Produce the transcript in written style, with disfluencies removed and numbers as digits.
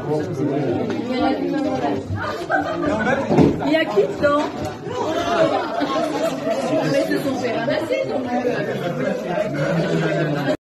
Il y a qui dedans? Mais ce sont fait ramasser donc.